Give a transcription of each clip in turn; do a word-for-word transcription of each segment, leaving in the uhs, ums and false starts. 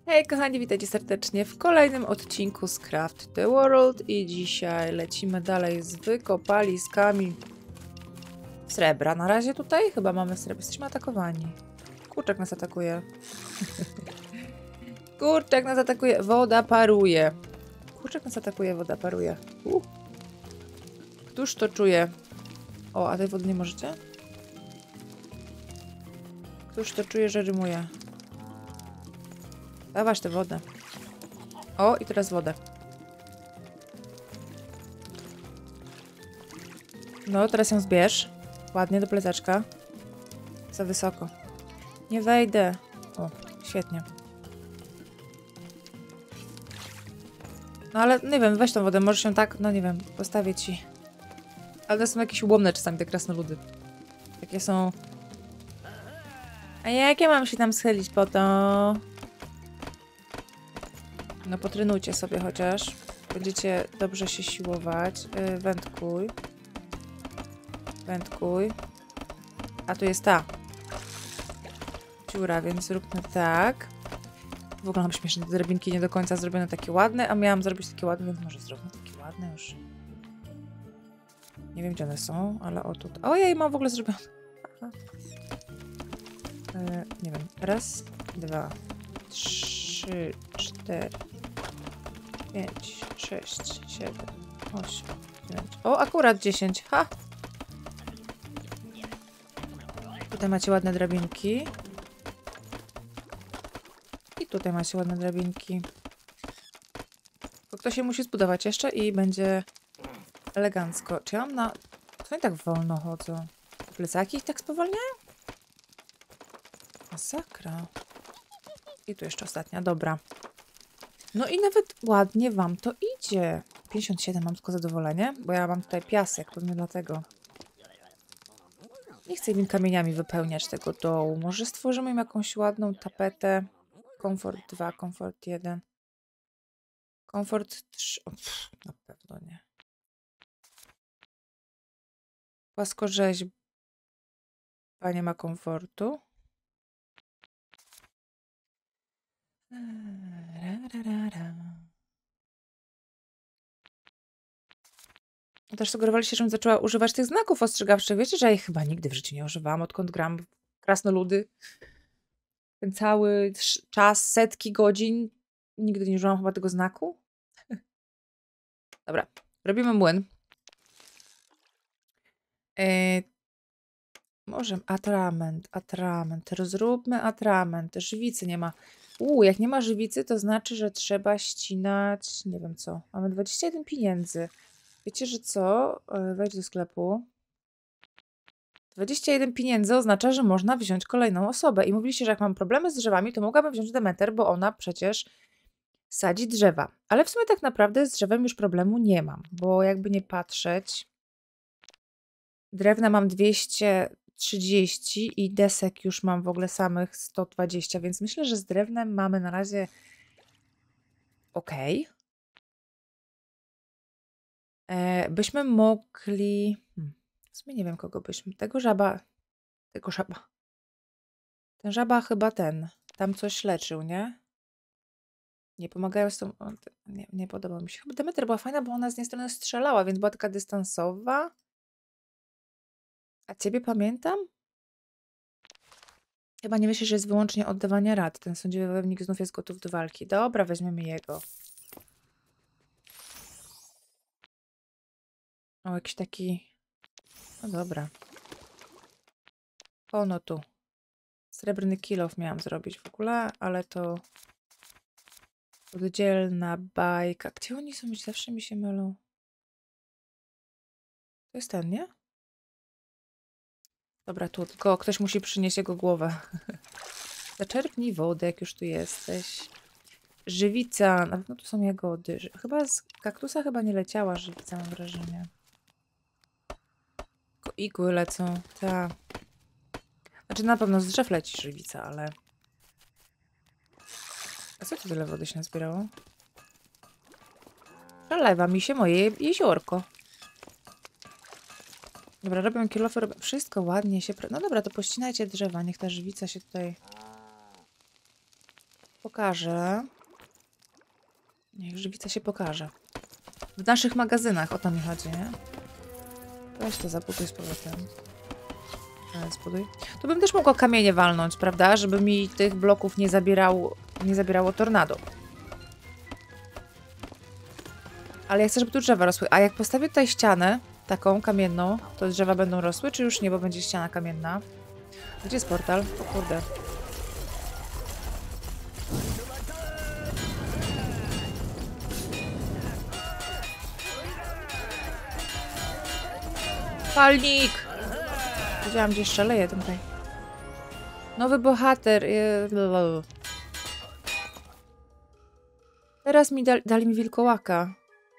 Hej kochani, witajcie serdecznie w kolejnym odcinku z Craft the World i dzisiaj lecimy dalej z wykopaliskami srebra. Na razie tutaj chyba mamy srebro. Jesteśmy atakowani. Kurczak nas atakuje. Kurczak nas atakuje. Woda paruje. Kurczak nas atakuje, woda paruje. Uh. Któż to czuje? O, a tej wody nie możecie? Któż to czuje, że rymuje? Dawać tę wodę. O, i teraz wodę. No, teraz ją zbierz. Ładnie do plecaczka. Za wysoko. Nie wejdę. O, świetnie. No ale nie wiem, weź tą wodę. Możesz ją tak, no nie wiem, postawię ci. Ale to są jakieś ułomne czasami te krasnoludy. Takie są... A jak ja mam się tam schylić po to? No potrenujcie sobie chociaż. Będziecie dobrze się siłować. Yy, wędkuj. Wędkuj. A tu jest ta dziura, więc zróbmy tak. W ogóle mam śmieszne te drabinki nie do końca zrobione takie ładne, a miałam zrobić takie ładne, więc może zróbmy takie ładne już. Nie wiem, gdzie one są, ale o tutaj. Ojej, mam w ogóle zrobione. Aha. Yy, nie wiem. Raz, dwa, trzy, cztery. pięć, sześć, siedem, osiem, dziewięć. O, akurat dziesięć. Ha! Tutaj macie ładne drabinki. I tutaj macie ładne drabinki. Bo ktoś się musi zbudować jeszcze i będzie elegancko. Czy ja mam na... To nie tak wolno chodzą. Plecaki ich tak spowalniają? Masakra. I tu jeszcze ostatnia. Dobra. No i nawet ładnie wam to idzie. pięćdziesiąt siedem mam tylko zadowolenie, bo ja mam tutaj piasek, pewnie dlatego. Nie chcę im kamieniami wypełniać tego dołu. Może stworzymy im jakąś ładną tapetę. Komfort dwa, komfort jeden. Komfort trzy. O, pff, na pewno nie. Płaskorzeźba nie ma komfortu. Ra, ra, ra, ra. Też sugerowaliście, żebym zaczęła używać tych znaków ostrzegawczych. Wiecie, że ja ich chyba nigdy w życiu nie używałam, odkąd gram w krasnoludy. Ten cały czas, setki godzin, nigdy nie użyłam chyba tego znaku. Dobra, robimy młyn. Yy, może atrament, atrament. Rozróbmy atrament. Żywicy nie ma. Uuu, jak nie ma żywicy, to znaczy, że trzeba ścinać, nie wiem co. Mamy dwadzieścia jeden pieniędzy. Wiecie, że co? Wejdź do sklepu. dwadzieścia jeden pieniędzy oznacza, że można wziąć kolejną osobę. I mówiliście, że jak mam problemy z drzewami, to mogłabym wziąć Demeter, bo ona przecież sadzi drzewa. Ale w sumie tak naprawdę z drzewem już problemu nie mam, bo jakby nie patrzeć, drewna mam dwieście trzydzieści i desek już mam w ogóle samych sto dwadzieścia, więc myślę, że z drewnem mamy na razie ok. E, byśmy mogli... Hmm. W sumie nie wiem, kogo byśmy... Tego żaba... Tego żaba... Ten żaba chyba ten. Tam coś leczył, nie? Nie pomagają z tą... Nie, nie podoba mi się. Chyba Demeter była fajna, bo ona z niej strony strzelała, więc była taka dystansowa. A ciebie pamiętam? Chyba nie myślisz, że jest wyłącznie oddawanie rad. Ten sędziowy wojownik znów jest gotów do walki. Dobra, weźmiemy jego. O, jakiś taki... No dobra. O, no tu. Srebrny kilof miałam zrobić w ogóle, ale to... Oddzielna bajka. Gdzie oni są? Zawsze mi się mylą. To jest ten, nie? Dobra, tu tylko ktoś musi przynieść jego głowę. Zaczerpnij wodę, jak już tu jesteś. Żywica. Na pewno tu są jagody. Chyba z kaktusa chyba nie leciała żywica, mam wrażenie. Tylko igły lecą. Ta. Znaczy na pewno z drzew leci żywica, ale... A co tu tyle wody się nazbierało? Przelewa mi się moje jeziorko. Dobra, robię kilofy, robię... Wszystko ładnie się... No dobra, to pościnajcie drzewa, niech ta żywica się tutaj... pokaże. Niech żywica się pokaże. W naszych magazynach, o to mi chodzi, nie? Weź to zabuduj z powrotem. Ale zbuduj. Tu bym też mogła kamienie walnąć, prawda? Żeby mi tych bloków nie zabierało, nie zabierało tornado. Ale ja chcę, żeby tu drzewa rosły. A jak postawię tutaj ścianę, taką kamienną, to drzewa będą rosły, czy już nie, bo będzie ściana kamienna? Gdzie jest portal? O kurde. Palnik! Wiedziałam, gdzie szaleje tutaj. Nowy bohater. Teraz mi dali, dali mi wilkołaka.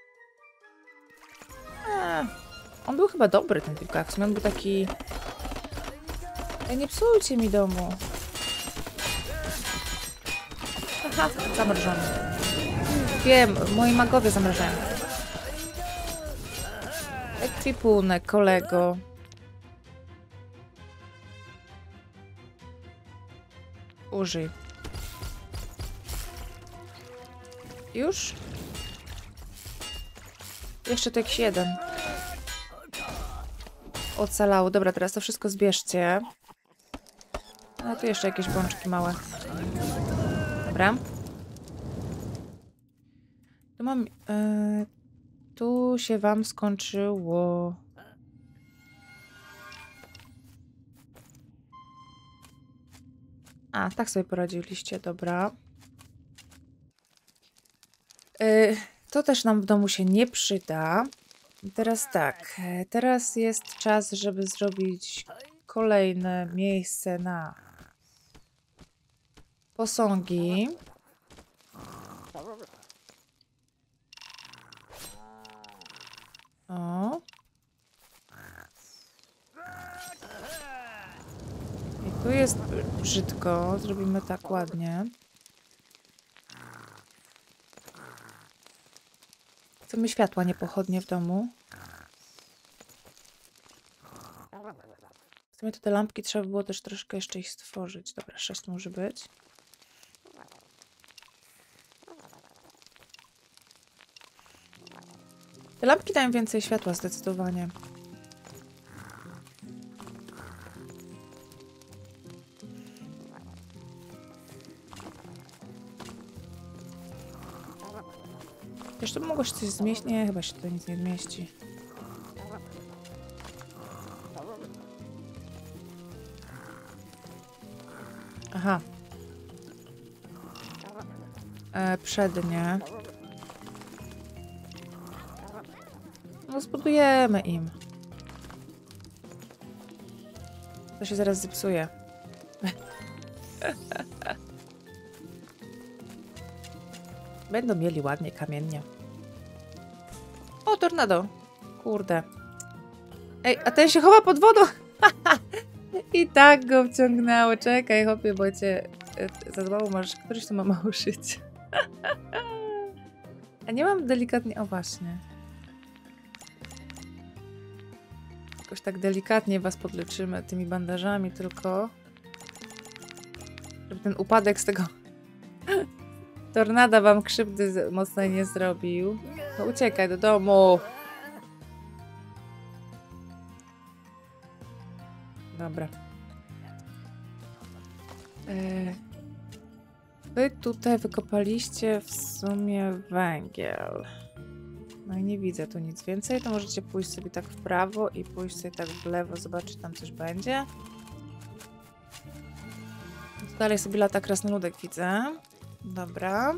Eee, on był chyba dobry, ten wilkołak. W sumie on był taki... Ej, nie psujcie mi domu. Aha, zamrożony. Wiem, moi magowie zamrażają. Ekwipunek, kolego. Użyj. Już? Jeszcze to jakiś jeden. Ocalało. Dobra, teraz to wszystko zbierzcie. A tu jeszcze jakieś bączki małe. Dobra. Tu mam... Yy, tu się wam skończyło. A, tak sobie poradziliście, dobra. Yy, to też nam w domu się nie przyda. Teraz tak, teraz jest czas, żeby zrobić kolejne miejsce na posągi. O. I tu jest brzydko, zrobimy tak ładnie. Chcemy światła, nie pochodnie w domu. W sumie to te lampki trzeba było też troszkę jeszcze ich stworzyć. Dobra, sześć może być. Te lampki dają więcej światła zdecydowanie. Jeszcze mogło się coś zmieścić? Nie, chyba się tutaj nic nie zmieści. Aha. E, przednie. No zbudujemy im. To się zaraz zepsuje. Będą mieli ładnie, kamiennie. O, tornado. Kurde. Ej, a ten się chowa pod wodą. I tak go wciągnęło. Czekaj, chłopie, bo cię za mało masz. Któryś tu ma mało życia. A nie mam delikatnie... O, właśnie. Jakoś tak delikatnie was podleczymy tymi bandażami tylko. Żeby ten upadek z tego tornada wam krzywdy mocnej nie zrobił. No uciekaj do domu. Dobra. Eee, wy tutaj wykopaliście w sumie węgiel. No i nie widzę tu nic więcej. To możecie pójść sobie tak w prawo i pójść sobie tak w lewo, zobaczyć, tam coś będzie. Dalej sobie lata krasnoludek widzę. Dobra.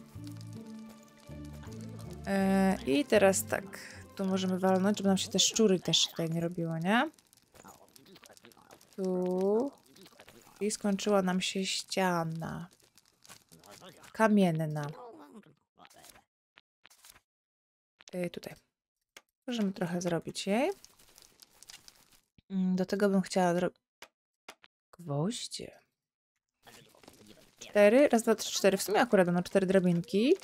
Eee, I teraz tak. Tu możemy walnąć, żeby nam się te szczury też tutaj nie robiło, nie? Tu. I skończyła nam się ściana. Kamienna. Eee, tutaj. Możemy trochę zrobić jej. Do tego bym chciała zrobić gwoździe. Cztery. Raz, dwa, trzy, cztery. W sumie akurat no cztery drabinki.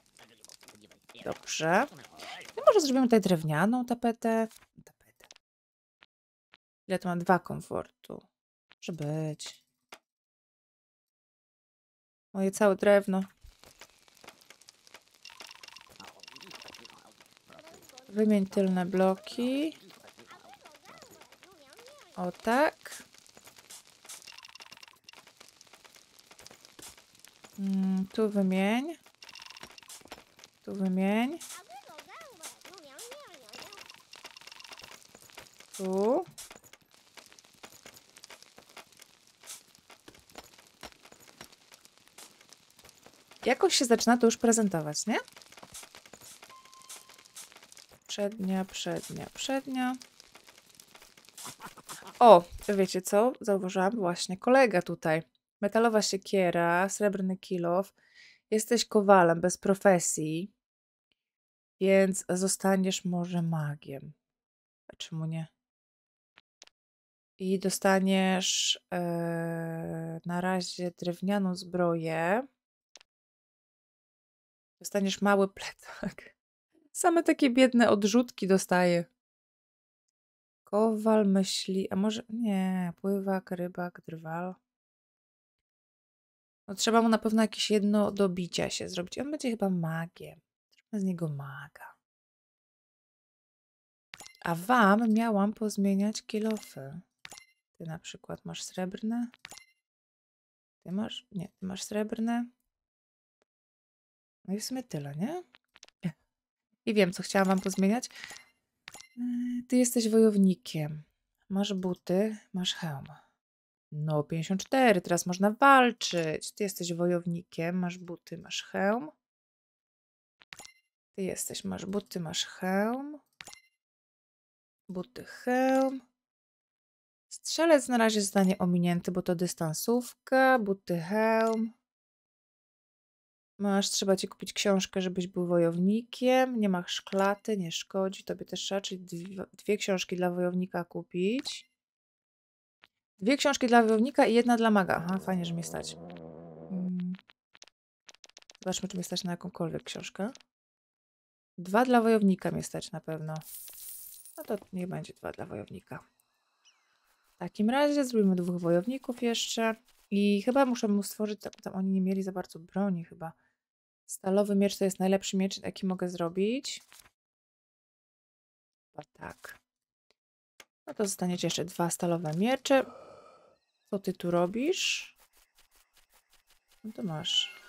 Dobrze. No może zrobimy tutaj drewnianą tapetę. Tapetę. Ile to ma? Dwa komfortu. Może być. Moje całe drewno. Wymień tylne bloki. O tak. Mm, tu wymień. Tu wymień. Tu. Jakoś się zaczyna to już prezentować, nie? Przednia, przednia, przednia. O, wiecie co? Zauważyłam właśnie kolega tutaj. Metalowa siekiera, srebrny kilof. Jesteś kowalem bez profesji, więc zostaniesz może magiem. A czemu nie? I dostaniesz e, na razie drewnianą zbroję. Dostaniesz mały plecak. Same takie biedne odrzutki dostaję. Kowal, myśli, a może nie, pływak, rybak, drwal. No trzeba mu na pewno jakieś jedno do bicia się zrobić. On będzie chyba magiem. Zróbmy z niego maga. A wam miałam pozmieniać kilofy. Ty na przykład masz srebrne. Ty masz, nie, ty masz srebrne. No i w sumie tyle, nie? I wiem, co chciałam wam pozmieniać. Ty jesteś wojownikiem. Masz buty, masz hełm. No, pięćdziesiąt cztery, teraz można walczyć. Ty jesteś wojownikiem, masz buty, masz hełm. Ty jesteś, masz buty, masz hełm. Buty, hełm. Strzelec na razie zostanie ominięty, bo to dystansówka. Buty, hełm. Masz, trzeba ci kupić książkę, żebyś był wojownikiem. Nie masz szklaty, nie szkodzi. Tobie też trzeba, czyli dwie, dwie książki dla wojownika kupić. Dwie książki dla wojownika i jedna dla maga. Aha, fajnie, że mnie stać. Hmm. Zobaczmy, czy mnie stać na jakąkolwiek książkę. Dwa dla wojownika mnie stać na pewno. No to niech będzie dwa dla wojownika. W takim razie zrobimy dwóch wojowników jeszcze. I chyba muszę mu stworzyć, tam, tam oni nie mieli za bardzo broni chyba. Stalowy miecz to jest najlepszy miecz, jaki mogę zrobić. O tak. No to zostaniecie jeszcze dwa stalowe miecze. Co ty tu robisz? No to masz.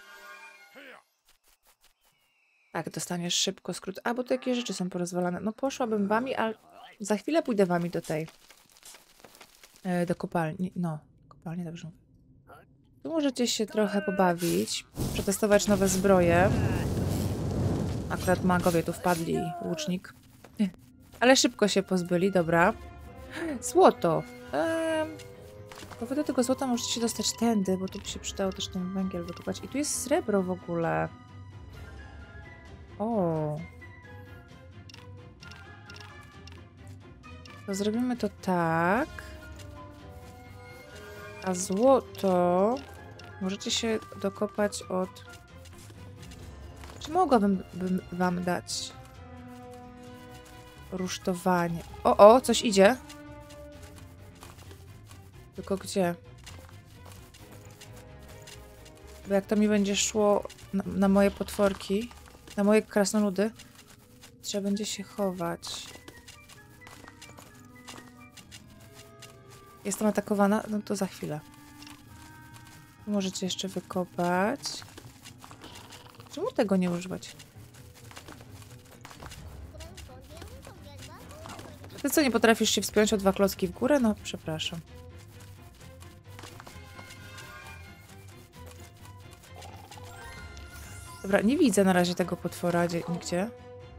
Tak, dostaniesz szybko skrót. A, bo tu jakieś rzeczy są porozwalane. No poszłabym wami, ale za chwilę pójdę wami do tej. Yy, do kopalni. No, kopalni dobrze mówię. Tu możecie się trochę pobawić. Przetestować nowe zbroje. Akurat magowie tu wpadli. Łucznik. Ale szybko się pozbyli, dobra. Złoto. Ehm, bo wy do tego złota możecie się dostać tędy, bo tu by się przydało też ten węgiel wykopać. I tu jest srebro w ogóle. O. To zrobimy to tak. A złoto możecie się dokopać od... Czy mogłabym bym wam dać rusztowanie? O, o, coś idzie. Tylko gdzie? Bo jak to mi będzie szło na, na moje potworki, na moje krasnoludy, trzeba będzie się chować. Jestem atakowana? No to za chwilę. Możecie jeszcze wykopać. Czemu tego nie używać? Ty co, nie potrafisz się wspiąć o dwa klocki w górę? No, przepraszam. Dobra, nie widzę na razie tego potwora gdzie, nigdzie.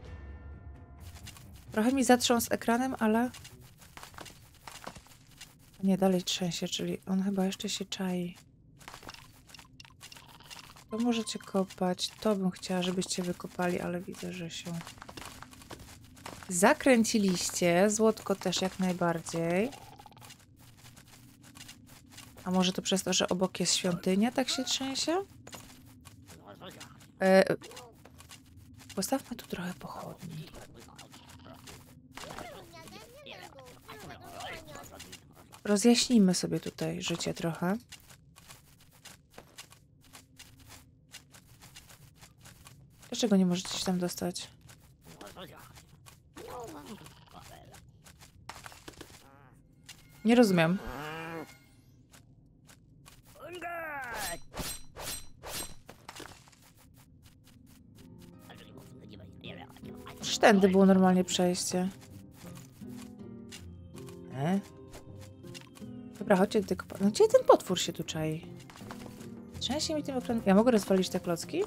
Trochę mi zatrząsł ekranem, ale... Nie, dalej trzęsie, czyli on chyba jeszcze się czai. To możecie kopać. To bym chciała, żebyście wykopali, ale widzę, że się zakręciliście. Złotko też jak najbardziej. A może to przez to, że obok jest świątynia, tak się trzęsie? E, postawmy tu trochę pochodni. Rozjaśnijmy sobie tutaj życie trochę. Dlaczego nie możecie się tam dostać? Nie rozumiem. Przecież tędy było normalnie przejście. E? Dobra, chodźcie do tego... No gdzie ten potwór się tu czai? Trzęsie mi tym ekran... Ja mogę rozwalić te klocki?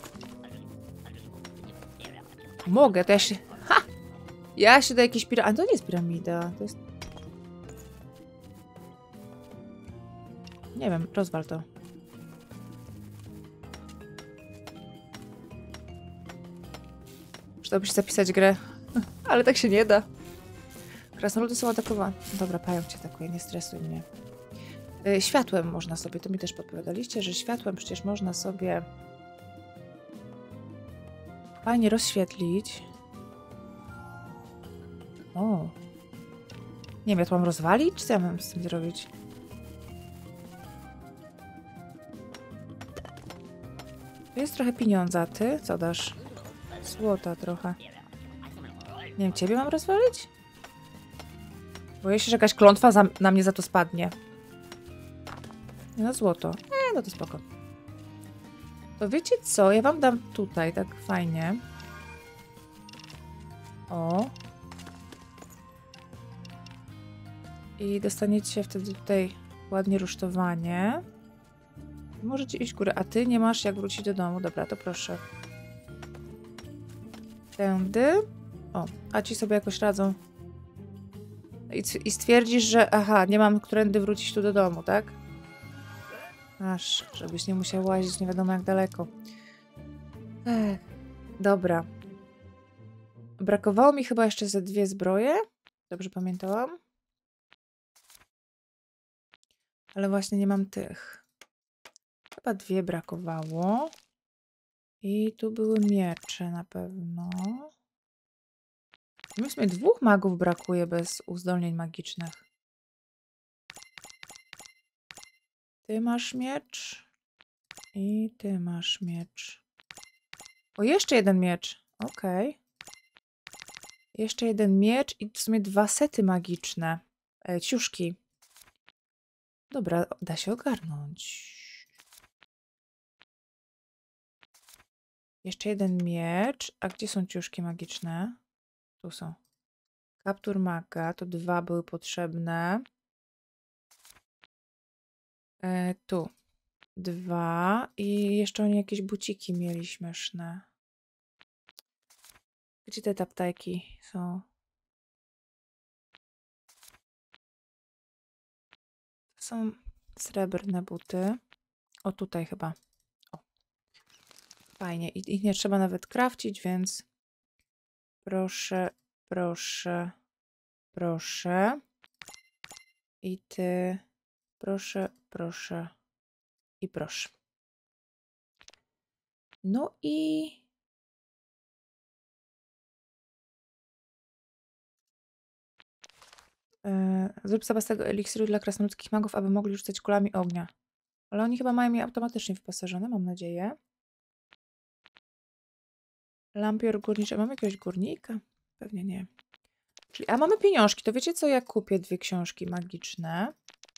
Mogę, to ja się... Ha! Ja się do jakiejś piramidy... A to nie jest piramida, to jest... Nie wiem, rozwal to. Przydałoby się zapisać grę. Ale tak się nie da. Krasnoludy są atakowane. Dobra, pająk cię atakuje, nie stresuj mnie. Yy, światłem można sobie, to mi też podpowiadaliście, że światłem przecież można sobie fajnie rozświetlić. O. Nie wiem, ja to mam rozwalić? Co ja mam z tym zrobić? Tu jest trochę pieniądza, a ty? Co dasz? Złota trochę. Nie wiem, ciebie mam rozwalić? Boję się, że jakaś klątwa za, na mnie za to spadnie. Nie, no złoto. E, no to spoko. To wiecie co? Ja wam dam tutaj, tak fajnie. O. I dostaniecie wtedy tutaj ładnie rusztowanie. Możecie iść w górę, a ty nie masz jak wrócić do domu. Dobra, to proszę. Tędy. O, a ci sobie jakoś radzą. I, I stwierdzisz, że aha, nie mam którędy wrócić tu do domu, tak? Aż, żebyś nie musiał łazić nie wiadomo jak daleko. Ech, dobra. Brakowało mi chyba jeszcze ze dwie zbroje. Dobrze pamiętałam? Ale właśnie nie mam tych. Chyba dwie brakowało. I tu były miecze na pewno. W sumie dwóch magów brakuje bez uzdolnień magicznych. Ty masz miecz. I ty masz miecz. O, jeszcze jeden miecz. Okej. Okay. Jeszcze jeden miecz i w sumie dwa sety magiczne. E, ciuszki. Dobra, da się ogarnąć. Jeszcze jeden miecz. A gdzie są ciuszki magiczne? Tu są. Kaptur maga. To dwa były potrzebne. E, tu. Dwa. I jeszcze oni jakieś buciki mieli śmieszne. Gdzie te taptajki są? To są srebrne buty. O, tutaj chyba. O. Fajnie. I ich nie trzeba nawet krawcić, więc proszę, proszę, proszę. I ty proszę, proszę i proszę. No i Yy, zrób sobie z tego eliksiru dla krasnoludskich magów, aby mogli rzucać kulami ognia. Ale oni chyba mają je automatycznie wyposażone, mam nadzieję. Lampior górniczy. Mamy jakiegoś górnika? Pewnie nie. Czyli, a mamy pieniążki. To wiecie co? Ja kupię dwie książki magiczne.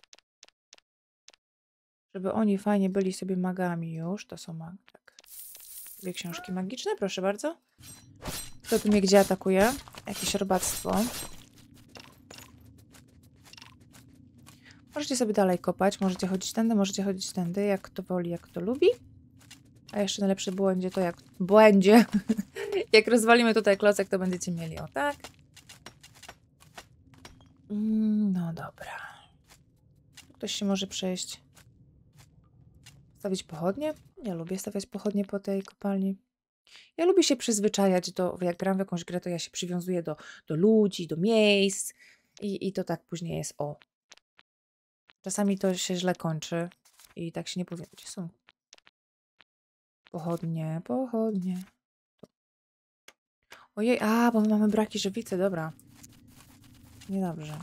Żeby oni fajnie byli sobie magami już. To są mag... Tak. Dwie książki magiczne, proszę bardzo. Kto tu mnie gdzie atakuje? Jakieś robactwo. Możecie sobie dalej kopać, możecie chodzić tędy, możecie chodzić tędy, jak kto woli, jak kto lubi. A jeszcze najlepsze błędzie to jak... Błędzie! Jak rozwalimy tutaj klocek, to będziecie mieli, o tak. Mm, no dobra. Ktoś się może przejść. Stawić pochodnie? Nie lubię stawiać pochodnie po tej kopalni. Ja lubię się przyzwyczajać do... Jak gram w jakąś grę, to ja się przywiązuję do, do ludzi, do miejsc. I, I to tak później jest o. Czasami to się źle kończy. I tak się nie powiem. Gdzie są? Pochodnie, pochodnie. Ojej, a, bo my mamy braki żywicy, dobra. Niedobrze.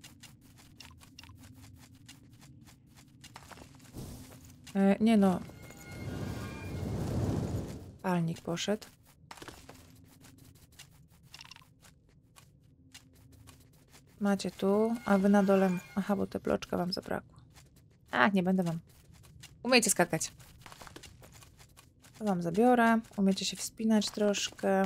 E, nie no, Palnik poszedł. Macie tu, a wy na dole... Aha, bo te bloczka wam zabrakło. A, nie będę wam. Umiecie skakać. To wam zabiorę. Umiecie się wspinać troszkę.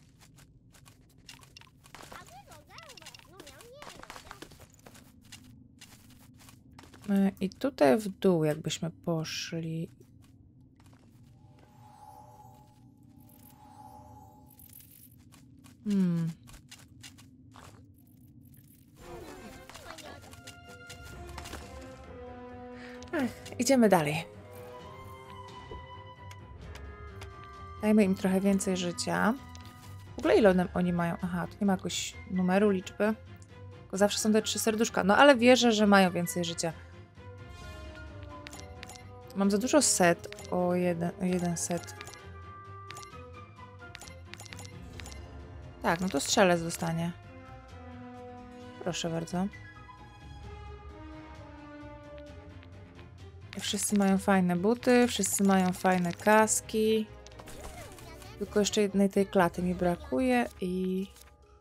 I tutaj w dół jakbyśmy poszli. Hmm. Ech, idziemy dalej. Dajmy im trochę więcej życia. W ogóle ile one, oni mają? Aha, tu nie ma jakoś numeru, liczby. Tylko zawsze są te trzy serduszka. No ale wierzę, że mają więcej życia. Mam za dużo set. O jeden, o jeden set. Tak, no to strzelec dostanie. Proszę bardzo. Wszyscy mają fajne buty, wszyscy mają fajne kaski. Tylko jeszcze jednej tej klaty mi brakuje i...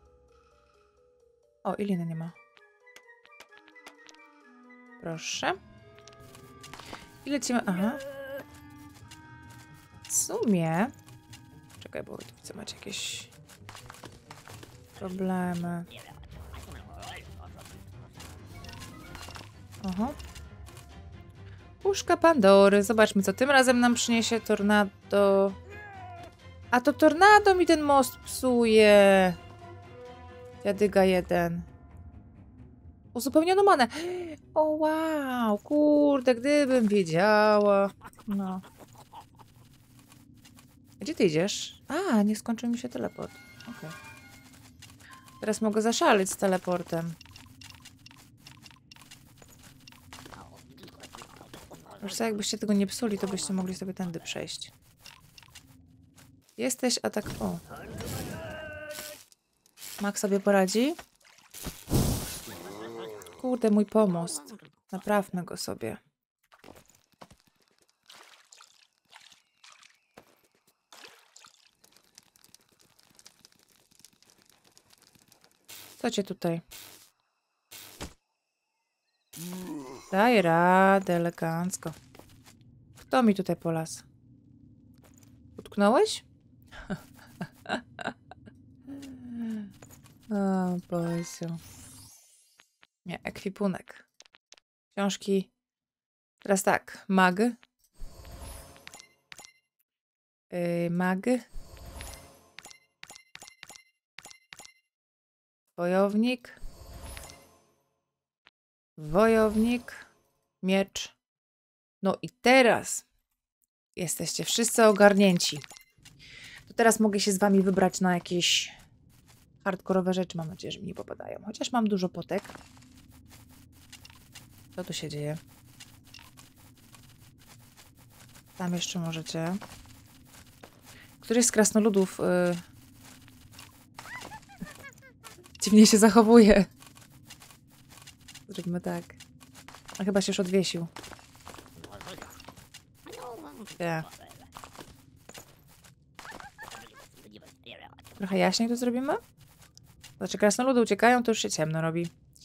O, i liny nie ma. Proszę. I lecimy... Aha. W sumie... Czekaj, bo tu widzę, macie jakieś... problemy. Oho. Puszka Pandory. Zobaczmy, co tym razem nam przyniesie tornado. A to tornado mi ten most psuje. Dziadyga jeden. Uzupełniono manę. O wow, kurde, gdybym wiedziała. No. Gdzie ty idziesz? A, nie skończył mi się teleport. Okej. Okay. Teraz mogę zaszaleć z teleportem. Już co, jakbyście tego nie psuli, to byście mogli sobie tędy przejść. Jesteś, a tak... O. Max sobie poradzi? Kurde, mój pomost. Naprawmy go sobie. Co cię tutaj? Daj radę, elegancko. Kto mi tutaj polasł? Utknąłeś? O, Boziu. Nie, ekwipunek. Książki. Teraz tak. Mag. Yy, mag. Wojownik. Wojownik. Miecz. No i teraz jesteście wszyscy ogarnięci. To teraz mogę się z wami wybrać na jakieś hardkorowe rzeczy. Mam nadzieję, że mi nie popadają. Chociaż mam dużo potek. Co tu się dzieje? Tam jeszcze możecie. Któryś z krasnoludów yy... dziwnie się zachowuje. Zróbmy tak. A chyba się już odwiesił. Yeah. Trochę jaśniej to zrobimy? Znaczy, krasnoludy uciekają, to już się ciemno robi.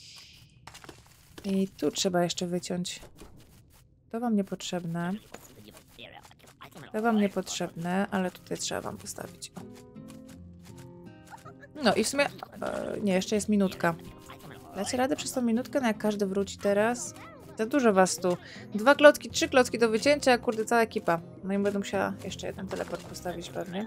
I tu trzeba jeszcze wyciąć. To wam niepotrzebne. To wam niepotrzebne, ale tutaj trzeba wam postawić. O. No i w sumie... E, nie, jeszcze jest minutka. Dacie radę przez tą minutkę? No jak każdy wróci teraz? Za dużo was tu. Dwa klocki, trzy klocki do wycięcia, kurde, cała ekipa. No i będę musiała jeszcze jeden teleport postawić pewnie.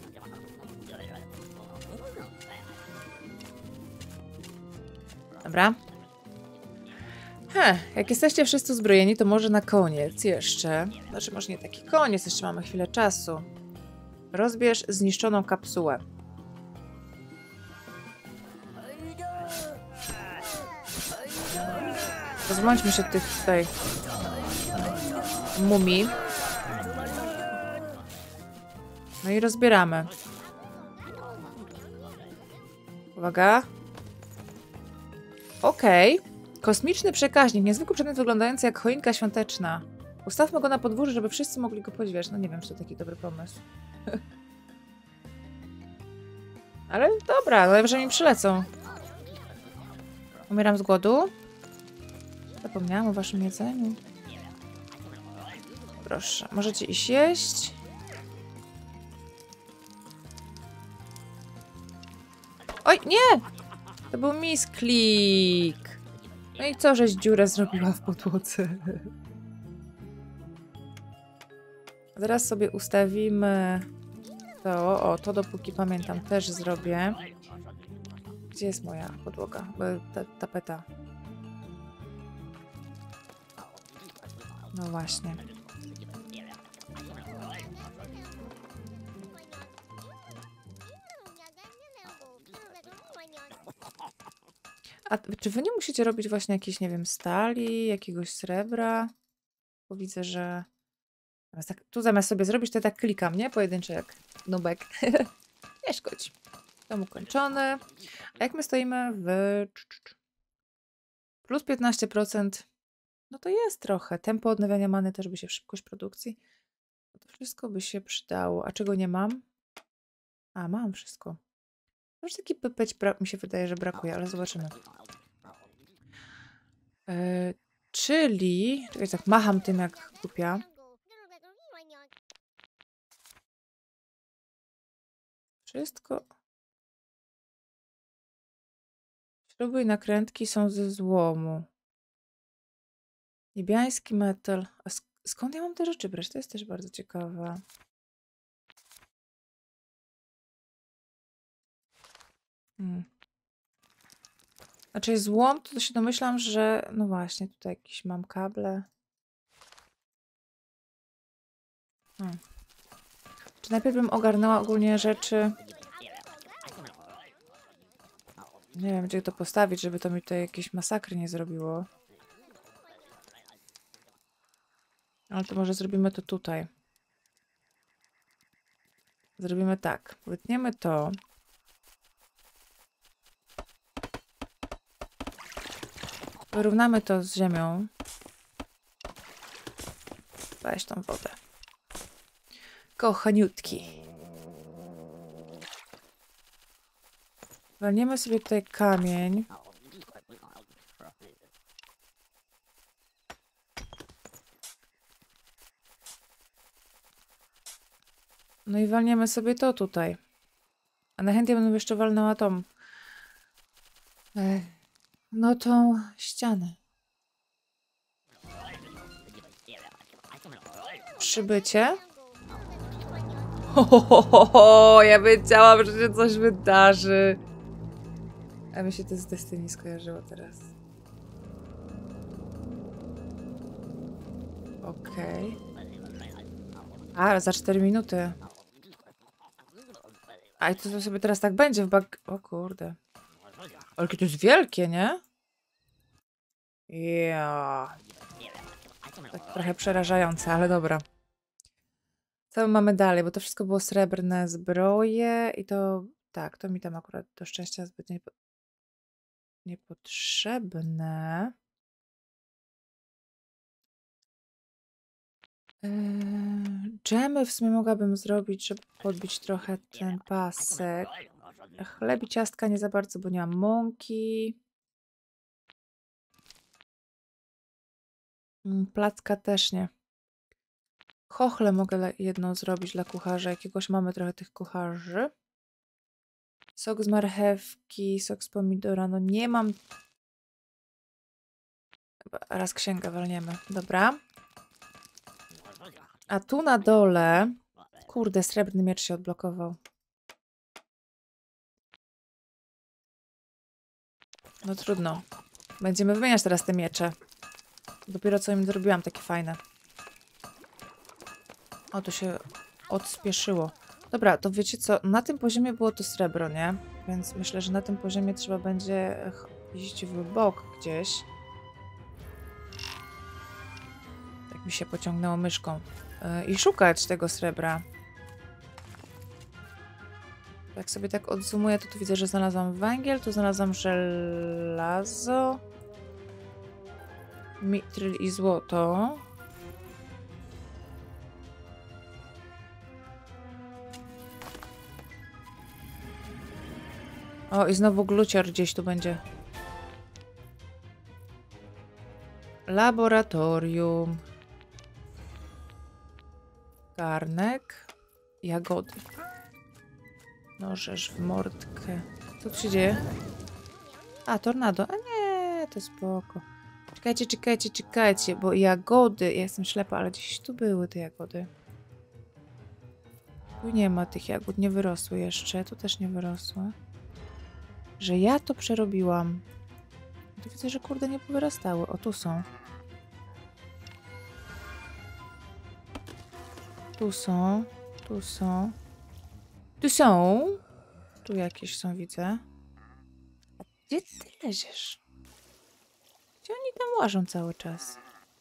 Dobra. He, jak jesteście wszyscy uzbrojeni, to może na koniec jeszcze, znaczy może nie taki koniec, jeszcze mamy chwilę czasu. Rozbierz zniszczoną kapsułę. Pozbądźmy się tych tutaj mumii. No i rozbieramy. Uwaga. Okej. Okay. Kosmiczny przekaźnik. Niezwykły przedmiot wyglądający jak choinka świąteczna. Ustawmy go na podwórzu, żeby wszyscy mogli go podziwiać. No nie wiem, czy to taki dobry pomysł. Ale dobra, najwyżej mi przylecą. Umieram z głodu. Zapomniałam o waszym jedzeniu. Proszę, możecie iść jeść. Oj, nie! To był misklik. No i co, żeś dziurę zrobiła w podłodze? Zaraz sobie ustawimy to. O, to dopóki pamiętam też zrobię. Gdzie jest moja podłoga? Ta, tapeta. No właśnie. A czy wy nie musicie robić właśnie jakiejś, nie wiem, stali, jakiegoś srebra? Bo widzę, że tak, tu zamiast sobie zrobić, to ja tak klikam, nie? Pojedynczy jak nubek. Nie szkodzi. Tom ukończony. A jak my stoimy w plus piętnaście procent, no to jest trochę. Tempo odnawiania many też by się w szybkość produkcji. To wszystko by się przydało. A czego nie mam? A, mam wszystko. Już taki pypeć mi się wydaje, że brakuje, ale zobaczymy. Yy, czyli... Czekaj, tak macham tym jak głupia. Wszystko... Śruby i nakrętki są ze złomu. Niebiański metal. A sk skąd ja mam te rzeczy brać? To jest też bardzo ciekawe. Hmm. Znaczy złom, to się domyślam, że... No właśnie, tutaj jakieś mam kable. Hmm. Czy najpierw bym ogarnęła ogólnie rzeczy... Nie wiem, gdzie to postawić, żeby to mi tutaj jakieś masakry nie zrobiło. Ale to może zrobimy to tutaj. Zrobimy tak. Wytniemy to. Wyrównamy to z ziemią. Weź tą wodę. Kochaniutki. Walniemy sobie tutaj kamień. No i walniemy sobie to tutaj. A najchętniej będę jeszcze walnęła tą... Ech, no tą ścianę. Przybycie. Ho, ho, ho, ho, ho. Ja wiedziałam, że się coś wydarzy. A mi się to z Destiny skojarzyło teraz. Okej. Okay. A, za cztery minuty. A i to sobie teraz tak będzie w bak... O kurde. Ale to jest wielkie, nie? Ja. Tak trochę przerażające, ale dobra. Co my mamy dalej? Bo to wszystko było srebrne zbroje i to... Tak, to mi tam akurat do szczęścia zbyt nie... niepotrzebne. Yy, dżemy w sumie mogłabym zrobić, żeby podbić trochę ten pasek. Chleb i ciastka nie za bardzo, bo nie mam mąki. Placka też nie. Chochle mogę jedną zrobić dla kucharza. Jakiegoś mamy trochę tych kucharzy. Sok z marchewki, sok z pomidora. No nie mam. Raz księgę walniemy. Dobra. A tu na dole... Kurde, srebrny miecz się odblokował. No trudno. Będziemy wymieniać teraz te miecze. Dopiero co im zrobiłam takie fajne. O, to się odspieszyło. Dobra, to wiecie co? Na tym poziomie było to srebro, nie? Więc myślę, że na tym poziomie trzeba będzie iść w bok gdzieś. Tak mi się pociągnęło myszką. Yy, I szukać tego srebra. Jak sobie tak odzumuję, to tu widzę, że znalazłam węgiel, tu znalazłam żelazo, mitryl i złoto. O, i znowu glucior gdzieś tu będzie. Laboratorium. Garnek. Jagody. Nożesz w mordkę. Co tu się dzieje? A, tornado. A nie, to spoko. Czekajcie, czekajcie, czekajcie, bo jagody... Ja jestem ślepa, ale gdzieś tu były te jagody. Tu nie ma tych jagód, nie wyrosły jeszcze. Tu też nie wyrosły. Że ja to przerobiłam. Tu widzę, że kurde nie powyrastały. O, tu są. Tu są. Tu są. Tu są. Tu jakieś są, widzę. A gdzie ty leżysz? Gdzie oni tam łażą cały czas?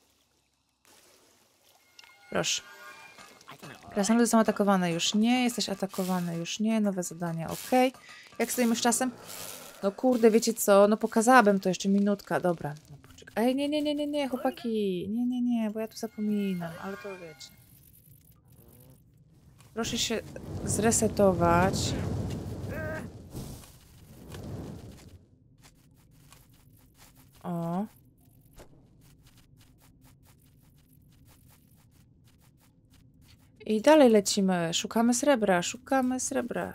Proszę. Krasnoludy są atakowane już nie. Jesteś atakowany już nie. Nowe zadania, ok. Jak stoimy z czasem? No kurde, wiecie co? No pokazałabym to jeszcze minutka. Dobra. No, poczekaj. Ej, nie, nie, nie, nie, nie, chłopaki. Nie, nie, nie, bo ja tu zapominam. Ale to wiecie. Proszę się zresetować. O. I dalej lecimy. Szukamy srebra, szukamy srebra.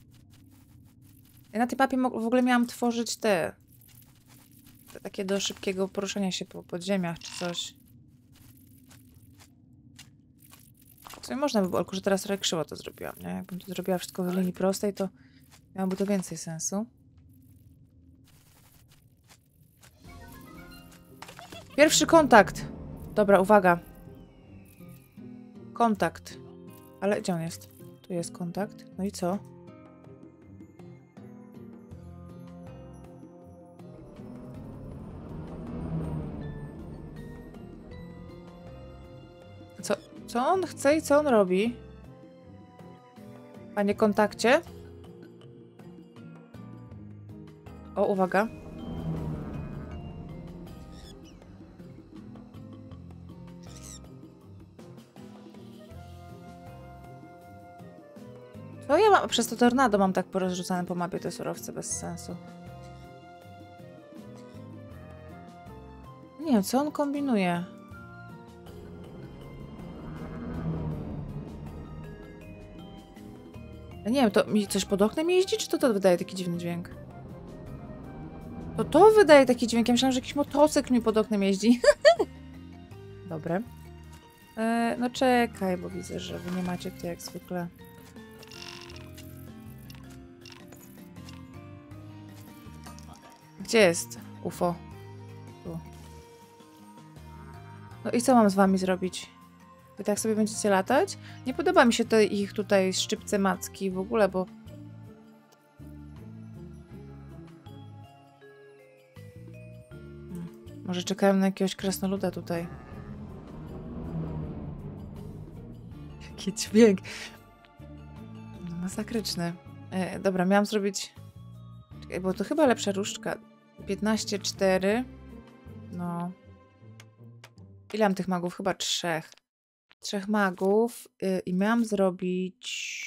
Ja na tej mapie w ogóle miałam tworzyć te, te takie do szybkiego poruszania się po podziemiach czy coś. W sumie można by było, tylko że teraz trochę krzywo to zrobiłam, nie? Jakbym to zrobiła wszystko w linii prostej, to miałoby to więcej sensu. Pierwszy kontakt. Dobra, uwaga. Kontakt. Ale gdzie on jest? Tu jest kontakt. No i co? Co, co on chce i co on robi? Panie kontakcie? O, uwaga. Co ja mam? Przez to tornado mam tak porozrzucane po mapie te surowce bez sensu. Nie wiem, co on kombinuje. Ja nie wiem, to mi coś pod oknem jeździ, czy to to wydaje taki dziwny dźwięk? To to wydaje taki dźwięk. Ja myślałam, że jakiś motocykl mi pod oknem jeździ. Dobre. E, no czekaj, bo widzę, że wy nie macie tu jak zwykle. Gdzie jest U F O? Tu. No i co mam z wami zrobić? Wy tak sobie będziecie latać? Nie podoba mi się te ich tutaj szczypce macki w ogóle, bo... Hmm. Może czekałem na jakiegoś krasnoluda tutaj. Jaki dźwięk. Masakryczny. E, dobra, miałam zrobić... Czekaj, bo to chyba lepsza różdżka. piętnaście cztery. No. Ile mam tych magów? Chyba trzech. Trzech magów. Yy, I miałam zrobić...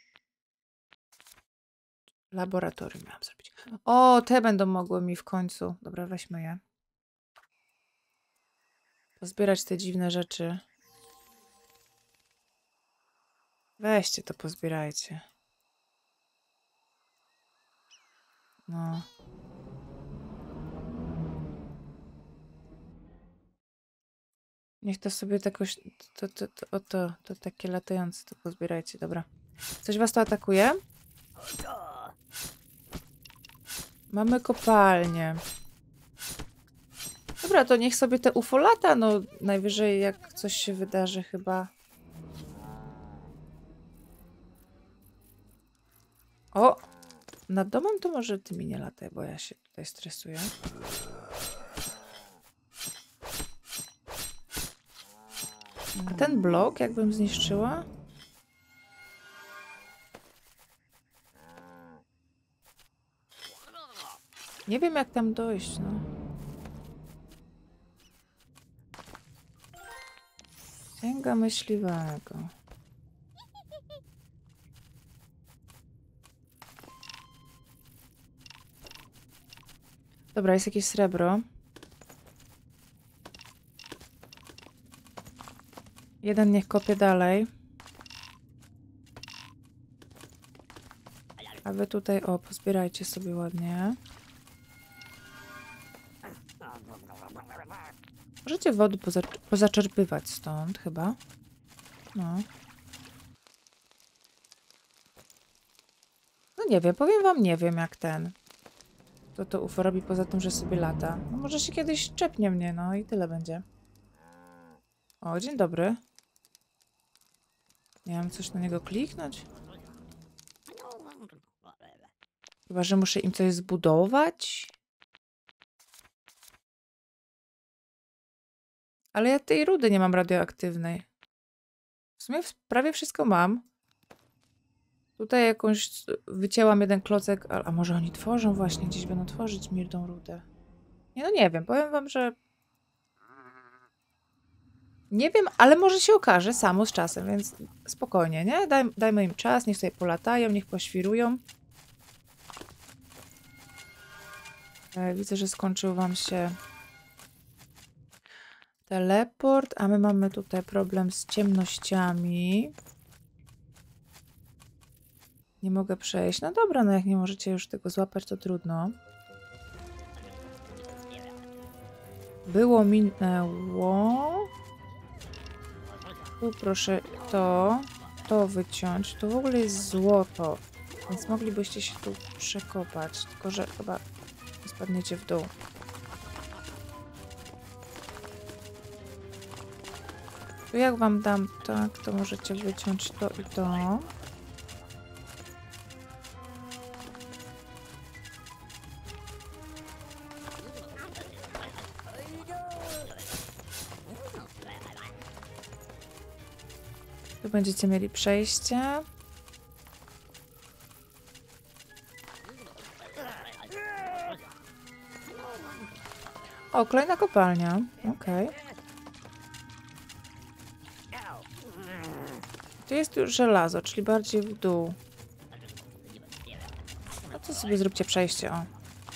Laboratorium miałam zrobić. O, te będą mogły mi w końcu. Dobra, weźmy je. Pozbierać te dziwne rzeczy. Weźcie to, pozbierajcie. No. Niech to sobie jakoś... To, to, to, o to, to takie latające, to pozbierajcie, dobra. Coś was to atakuje? Mamy kopalnię. Dobra, to niech sobie te U F O lata, no najwyżej jak coś się wydarzy chyba. O! Nad domem to może ty mi nie lataj, bo ja się tutaj stresuję. A ten blok jakbym zniszczyła? Nie wiem jak tam dojść, no. Księga myśliwego. Dobra, jest jakieś srebro. Jeden niech kopie dalej. A wy tutaj, o, pozbierajcie sobie ładnie. Możecie wody poza pozaczerpywać stąd chyba. No. No nie wiem, powiem wam, nie wiem jak ten. Co to U F O robi poza tym, że sobie lata. No może się kiedyś czepnie mnie, no i tyle będzie. O, dzień dobry. Nie mam coś na niego kliknąć? Chyba, że muszę im coś zbudować? Ale ja tej rudy nie mam radioaktywnej. W sumie prawie wszystko mam. Tutaj jakąś wycięłam jeden klocek, a, a może oni tworzą właśnie, gdzieś będą tworzyć mirdą rudę. Nie, no nie wiem, powiem wam, że nie wiem, ale może się okaże samo z czasem, więc spokojnie, nie? Daj, dajmy im czas, niech sobie polatają, niech poświrują. E, widzę, że skończył wam się teleport, a my mamy tutaj problem z ciemnościami. Nie mogę przejść. No dobra, no jak nie możecie już tego złapać, to trudno. Było, minęło. Tu proszę to, to wyciąć. Tu w ogóle jest złoto, więc moglibyście się tu przekopać. Tylko że chyba spadniecie w dół. Tu jak wam dam tak, to możecie wyciąć to i to. Tu będziecie mieli przejście. O, kolejna kopalnia. Okej. Okay. Tu jest już żelazo, czyli bardziej w dół. No to sobie zróbcie przejście, o.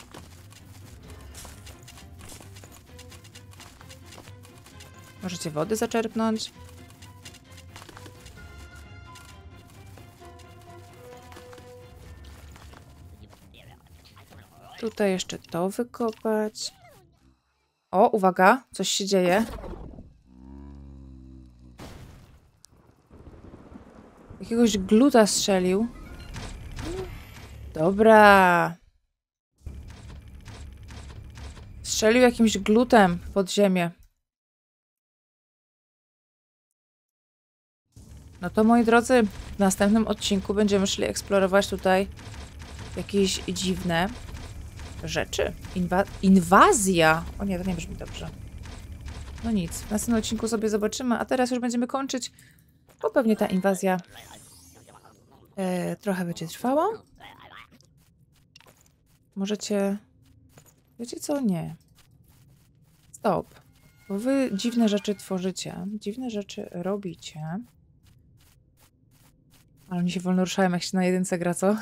Możecie wody zaczerpnąć. Tutaj jeszcze to wykopać. O, uwaga, coś się dzieje. Jakiegoś gluta strzelił. Dobra. Strzelił jakimś glutem pod ziemię. No to moi drodzy, w następnym odcinku będziemy szli eksplorować tutaj jakieś dziwne rzeczy. Inwa inwazja! O nie, to nie brzmi dobrze. No nic, w następnym odcinku sobie zobaczymy, a teraz już będziemy kończyć, bo pewnie ta inwazja e, trochę będzie trwała. Możecie... Wiecie co? Nie. Stop. Bo wy dziwne rzeczy tworzycie, dziwne rzeczy robicie. Ale oni się wolno ruszają, jak się na jedynce gra, co?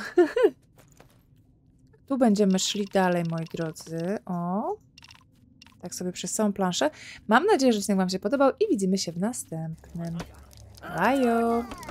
Tu będziemy szli dalej, moi drodzy. O. Tak sobie przez całą planszę. Mam nadzieję, że odcinek wam się podobał i widzimy się w następnym. Bye!